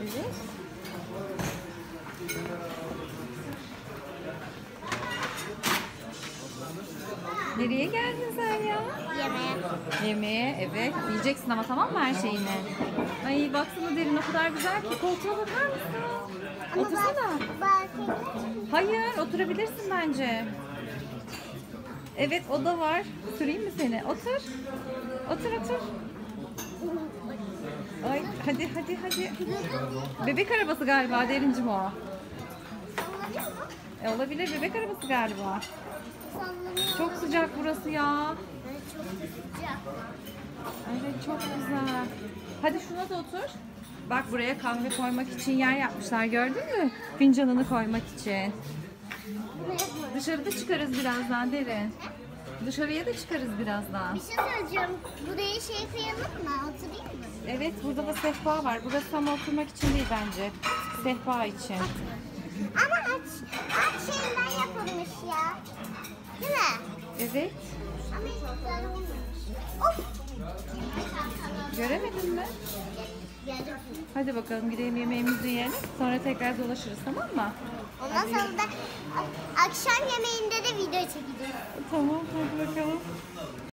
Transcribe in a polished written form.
Evet. Nereye geldin sen ya? Yemeğe. Yemeğe, evet. Yiyeceksin ama, tamam mı, her şeyini? Ay baksana Derin, o kadar güzel ki. Koltuğa bakar mısın? Otursana. Hayır, oturabilirsin bence. Evet, o da var. Süreyim mi seni? Otur. Otur otur. Ay hadi hadi hadi. Bebek arabası galiba Derincim o. Olabilir, bebek arabası galiba. Çok sıcak burası ya. Çok sıcak. Evet, çok güzel. Hadi şuna da otur. Bak, buraya kahve koymak için yer yapmışlar, gördün mü? Fincanını koymak için. Dışarıda çıkarız birazdan Derin. Dışarıya da çıkarız birazdan. Bir şey söyleyeceğim. Buraya şey koyalım mı? Oturayım mı? Evet, burada da sehpa var. Burası ama oturmak için değil bence. Sehpa için. Ama aç şeyinden yapılmış ya. Değil mi? Evet. Ama hiç güzel olmamış. Of! Göremedin mi? Geldim. Hadi bakalım, gidelim yemeğimizi yiyelim. Sonra tekrar dolaşırız, tamam mı? Ondan sonra da akşam yemeğinde de video çekeceğiz. Tamam, hadi bakalım.